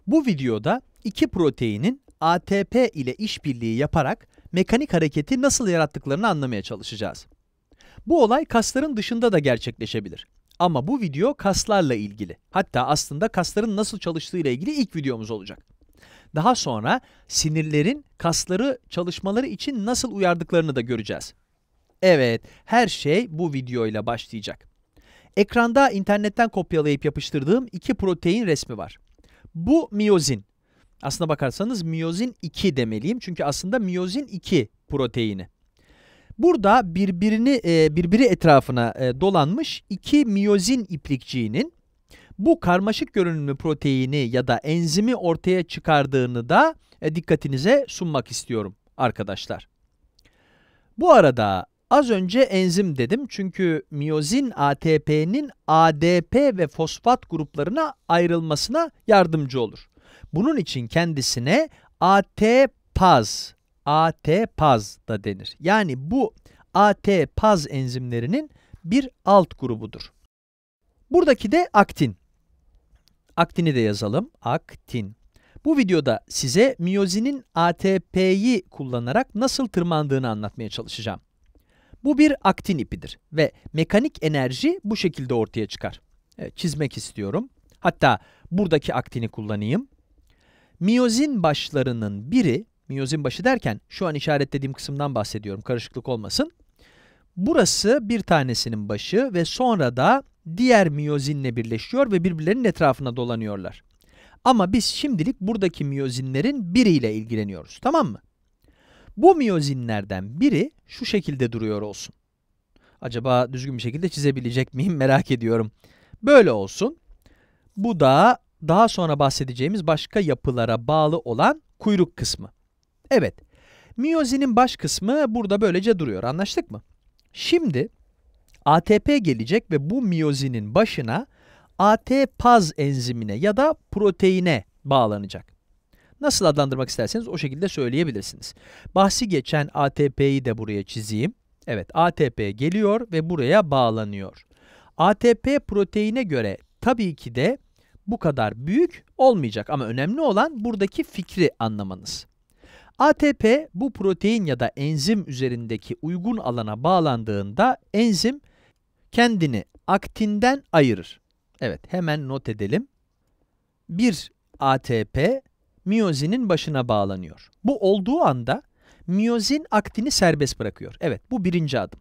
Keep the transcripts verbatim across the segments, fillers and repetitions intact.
Bu videoda iki proteinin A T P ile işbirliği yaparak mekanik hareketi nasıl yarattıklarını anlamaya çalışacağız. Bu olay kasların dışında da gerçekleşebilir. Ama bu video kaslarla ilgili. Hatta aslında kasların nasıl çalıştığı ile ilgili ilk videomuz olacak. Daha sonra sinirlerin kasları çalışmaları için nasıl uyardıklarını da göreceğiz. Evet, her şey bu videoyla başlayacak. Ekranda internetten kopyalayıp yapıştırdığım iki protein resmi var. Bu miyozin. Aslına bakarsanız miyozin iki demeliyim çünkü aslında miyozin iki proteini. Burada birbirini birbiri etrafına dolanmış iki miyozin iplikçiğinin bu karmaşık görünümlü proteini ya da enzimi ortaya çıkardığını da dikkatinize sunmak istiyorum arkadaşlar. Bu arada az önce enzim dedim çünkü miyozin A T P'nin A D P ve fosfat gruplarına ayrılmasına yardımcı olur. Bunun için kendisine ATPaz, ATPaz da denir. Yani bu ATPaz enzimlerinin bir alt grubudur. Buradaki de aktin. Aktini de yazalım. Aktin. Bu videoda size miyozinin A T P'yi kullanarak nasıl tırmandığını anlatmaya çalışacağım. Bu bir aktin ipidir ve mekanik enerji bu şekilde ortaya çıkar. Evet, çizmek istiyorum. Hatta buradaki aktini kullanayım. Miyozin başlarının biri, miyozin başı derken şu an işaretlediğim kısımdan bahsediyorum, karışıklık olmasın. Burası bir tanesinin başı ve sonra da diğer miyozinle birleşiyor ve birbirlerinin etrafına dolanıyorlar. Ama biz şimdilik buradaki miyozinlerin biriyle ilgileniyoruz, tamam mı? Bu miyozinlerden biri şu şekilde duruyor olsun. Acaba düzgün bir şekilde çizebilecek miyim merak ediyorum. Böyle olsun. Bu da daha sonra bahsedeceğimiz başka yapılara bağlı olan kuyruk kısmı. Evet, miyozinin baş kısmı burada böylece duruyor. Anlaştık mı? Şimdi A T P gelecek ve bu miyozinin başına ATPaz enzimine ya da proteine bağlanacak. Nasıl adlandırmak isterseniz o şekilde söyleyebilirsiniz. Bahsi geçen A T P'yi de buraya çizeyim. Evet, A T P geliyor ve buraya bağlanıyor. A T P proteine göre tabii ki de bu kadar büyük olmayacak ama önemli olan buradaki fikri anlamanız. A T P bu protein ya da enzim üzerindeki uygun alana bağlandığında enzim kendini aktinden ayırır. Evet, hemen not edelim. Bir A T P miyozinin başına bağlanıyor. Bu olduğu anda miyozin aktini serbest bırakıyor. Evet, bu birinci adım.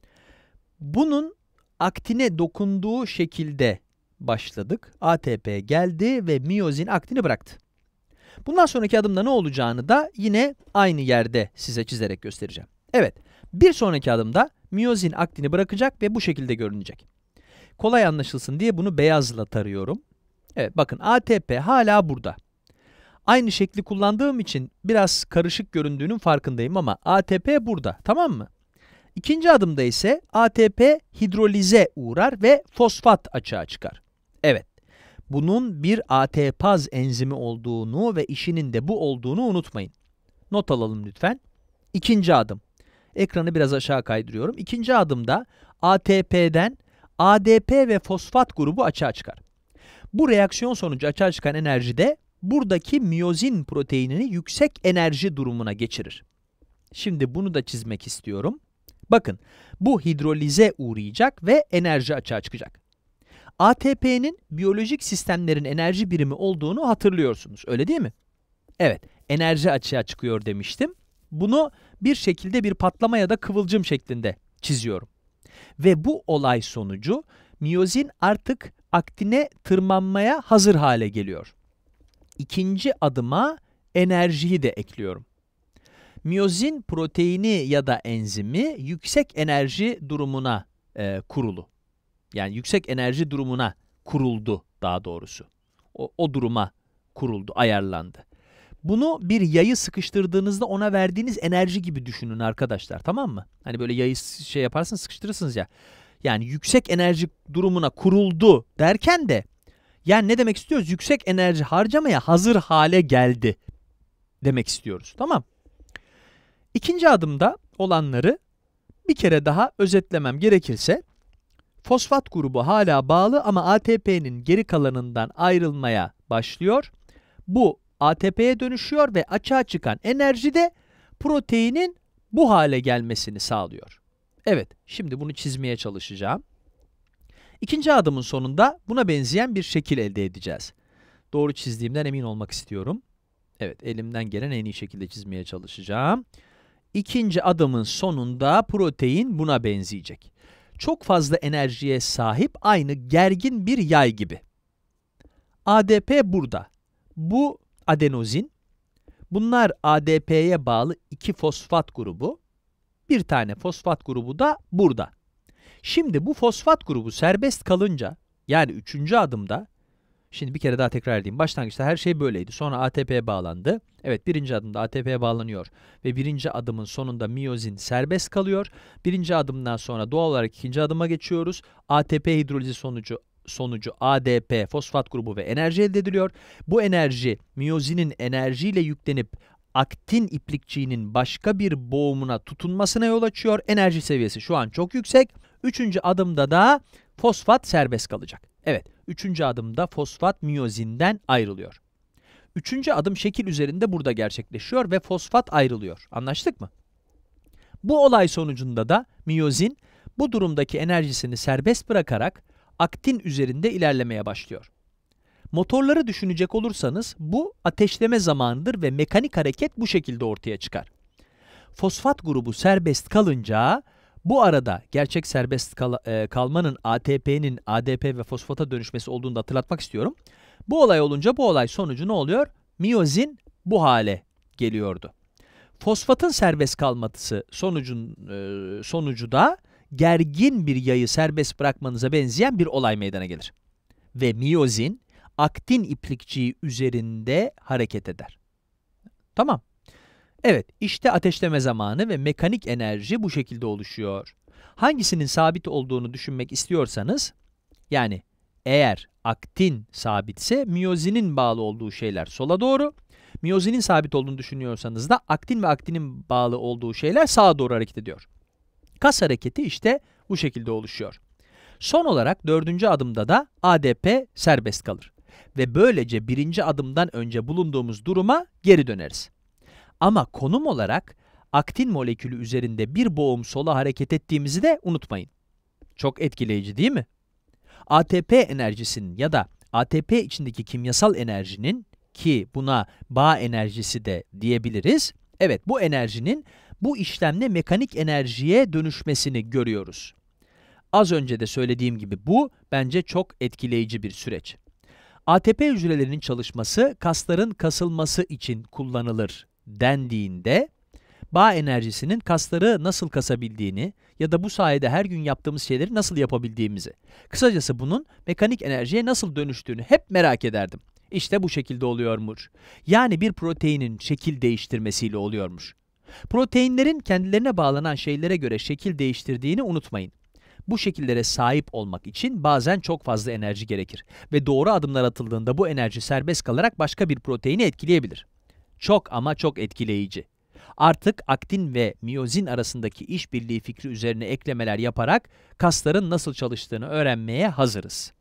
Bunun aktine dokunduğu şekilde başladık. A T P geldi ve miyozin aktini bıraktı. Bundan sonraki adımda ne olacağını da yine aynı yerde size çizerek göstereceğim. Evet, bir sonraki adımda miyozin aktini bırakacak ve bu şekilde görünecek. Kolay anlaşılsın diye bunu beyazla tarıyorum. Evet, bakın A T P hala burada. Aynı şekli kullandığım için biraz karışık göründüğünün farkındayım ama A T P burada, tamam mı? İkinci adımda ise A T P hidrolize uğrar ve fosfat açığa çıkar. Evet, bunun bir ATPaz enzimi olduğunu ve işinin de bu olduğunu unutmayın. Not alalım lütfen. İkinci adım. Ekranı biraz aşağı kaydırıyorum. İkinci adımda A T P'den A D P ve fosfat grubu açığa çıkar. Bu reaksiyon sonucu açığa çıkan enerji de buradaki miyozin proteinini yüksek enerji durumuna geçirir. Şimdi bunu da çizmek istiyorum. Bakın, bu hidrolize uğrayacak ve enerji açığa çıkacak. A T P'nin biyolojik sistemlerin enerji birimi olduğunu hatırlıyorsunuz, öyle değil mi? Evet, enerji açığa çıkıyor demiştim. Bunu bir şekilde bir patlama ya da kıvılcım şeklinde çiziyorum. Ve bu olay sonucu miyozin artık aktine tırmanmaya hazır hale geliyor. İkinci adıma enerjiyi de ekliyorum. Miyozin proteini ya da enzimi yüksek enerji durumuna e, kurulu. Yani yüksek enerji durumuna kuruldu daha doğrusu. O, o duruma kuruldu, ayarlandı. Bunu bir yayı sıkıştırdığınızda ona verdiğiniz enerji gibi düşünün arkadaşlar, tamam mı? Hani böyle yayı şey yaparsınız, sıkıştırırsınız ya. Yani yüksek enerji durumuna kuruldu derken de yani ne demek istiyoruz? Yüksek enerji harcamaya hazır hale geldi demek istiyoruz, tamam? İkinci adımda olanları bir kere daha özetlemem gerekirse, fosfat grubu hala bağlı ama A T P'nin geri kalanından ayrılmaya başlıyor. Bu A T P'ye dönüşüyor ve açığa çıkan enerji de proteinin bu hale gelmesini sağlıyor. Evet, şimdi bunu çizmeye çalışacağım. İkinci adımın sonunda buna benzeyen bir şekil elde edeceğiz. Doğru çizdiğimden emin olmak istiyorum. Evet, elimden gelen en iyi şekilde çizmeye çalışacağım. İkinci adımın sonunda protein buna benzeyecek. Çok fazla enerjiye sahip, aynı gergin bir yay gibi. A D P burada. Bu adenozin. Bunlar A D P'ye bağlı iki fosfat grubu. Bir tane fosfat grubu da burada. Şimdi bu fosfat grubu serbest kalınca, yani üçüncü adımda, şimdi bir kere daha tekrar edeyim. Başlangıçta her şey böyleydi. Sonra A T P'ye bağlandı. Evet, birinci adımda A T P'ye bağlanıyor ve birinci adımın sonunda miyozin serbest kalıyor. Birinci adımdan sonra doğal olarak ikinci adıma geçiyoruz. A T P hidrolizi sonucu sonucu A D P, fosfat grubu ve enerji elde ediliyor. Bu enerji miyozinin enerjiyle yüklenip aktin iplikçiğinin başka bir boğumuna tutunmasına yol açıyor. Enerji seviyesi şu an çok yüksek. Üçüncü adımda da fosfat serbest kalacak. Evet, üçüncü adımda fosfat miyozinden ayrılıyor. Üçüncü adım şekil üzerinde burada gerçekleşiyor ve fosfat ayrılıyor. Anlaştık mı? Bu olay sonucunda da miyozin bu durumdaki enerjisini serbest bırakarak aktin üzerinde ilerlemeye başlıyor. Motorları düşünecek olursanız bu ateşleme zamanıdır ve mekanik hareket bu şekilde ortaya çıkar. Fosfat grubu serbest kalınca bu arada gerçek serbest kal e, kalmanın A T P'nin A D P ve fosfata dönüşmesi olduğunu da hatırlatmak istiyorum. Bu olay olunca bu olay sonucu ne oluyor? Miyozin bu hale geliyordu. Fosfatın serbest kalması sonucun, e, sonucu da gergin bir yayı serbest bırakmanıza benzeyen bir olay meydana gelir. Ve miyozin aktin iplikçiği üzerinde hareket eder. Tamam. Evet, işte ateşleme zamanı ve mekanik enerji bu şekilde oluşuyor. Hangisinin sabit olduğunu düşünmek istiyorsanız, yani eğer aktin sabitse miyozinin bağlı olduğu şeyler sola doğru, miyozinin sabit olduğunu düşünüyorsanız da aktin ve aktinin bağlı olduğu şeyler sağa doğru hareket ediyor. Kas hareketi işte bu şekilde oluşuyor. Son olarak dördüncü adımda da A D P serbest kalır. Ve böylece birinci adımdan önce bulunduğumuz duruma geri döneriz. Ama konum olarak aktin molekülü üzerinde bir boğum sola hareket ettiğimizi de unutmayın. Çok etkileyici değil mi? A T P enerjisinin ya da A T P içindeki kimyasal enerjinin, ki buna bağ enerjisi de diyebiliriz. Evet, bu enerjinin bu işlemle mekanik enerjiye dönüşmesini görüyoruz. Az önce de söylediğim gibi bu bence çok etkileyici bir süreç. A T P hücrelerinin çalışması kasların kasılması için kullanılır dendiğinde, bağ enerjisinin kasları nasıl kasabildiğini ya da bu sayede her gün yaptığımız şeyleri nasıl yapabildiğimizi, kısacası bunun mekanik enerjiye nasıl dönüştüğünü hep merak ederdim. İşte bu şekilde oluyormuş. Yani bir proteinin şekil değiştirmesiyle oluyormuş. Proteinlerin kendilerine bağlanan şeylere göre şekil değiştirdiğini unutmayın. Bu şekillere sahip olmak için bazen çok fazla enerji gerekir ve doğru adımlar atıldığında bu enerji serbest kalarak başka bir proteini etkileyebilir. Çok ama çok etkileyici. Artık aktin ve miyozin arasındaki işbirliği fikri üzerine eklemeler yaparak kasların nasıl çalıştığını öğrenmeye hazırız.